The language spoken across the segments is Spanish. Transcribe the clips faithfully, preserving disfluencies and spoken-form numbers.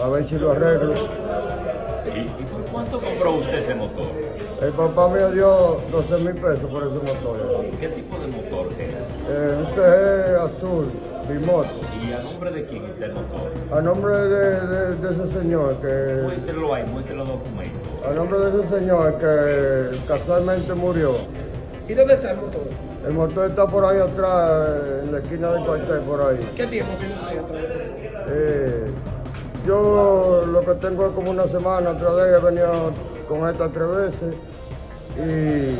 a ver si lo arreglo. ¿Y, y por cuánto compró usted ese motor? El papá me dio doce mil pesos por ese motor. ¿Qué tipo de motor es? Eh, un C G azul, bimoto. ¿Y a nombre de quién está el motor? A nombre de, de, de ese señor que... Muéstrelo ahí, muestre los documentos. A nombre de ese señor que casualmente murió. ¿Y dónde está el motor? El motor está por ahí atrás, en la esquina del cuartel, por ahí. ¿Qué tiempo tiene usted atrás? Eh, yo lo que tengo es como una semana atrás de ella, he venido con esta tres veces y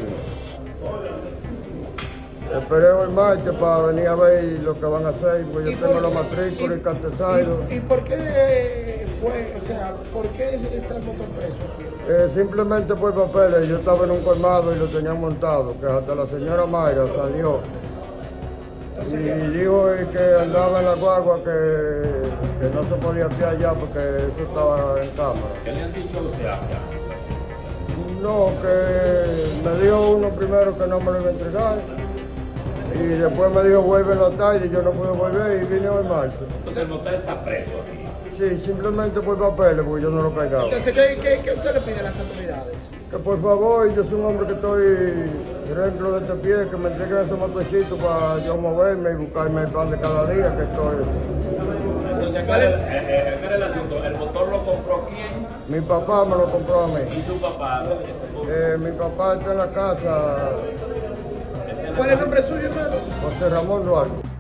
esperé hoy martes para venir a ver lo que van a hacer, porque yo tengo la matrícula y el cartesairo. ¿Y, ¿Y por qué fue, o sea, por qué está el motor preso aquí? Eh, simplemente por papeles, yo estaba en un colmado y lo tenían montado, que hasta la señora Mayra salió y dijo que andaba en la guagua, que, que no se podía fiar ya porque eso estaba en cámara. ¿Qué le han dicho a usted acá? No, que me dijo uno primero que no me lo iba a entregar y después me dijo vuelve en la tarde y yo no pude volver y vine hoy martes. Entonces el motor está preso aquí. Sí, simplemente por papeles, porque yo no lo cargaba. Entonces, ¿qué, qué, qué usted le pide a las autoridades? Que por favor, yo soy un hombre que estoy dentro de este pie, que me entreguen ese motorcito para yo moverme y buscarme el pan de cada día que estoy. Entonces, ¿qué, eh, eh, ¿qué es el asunto? ¿El motor lo compró quién? Mi papá me lo compró a mí. ¿Y su papá? Este, Eh, mi papá está en la casa, este ¿Cuál es el nombre suyo, hermano? José Ramón Duarte.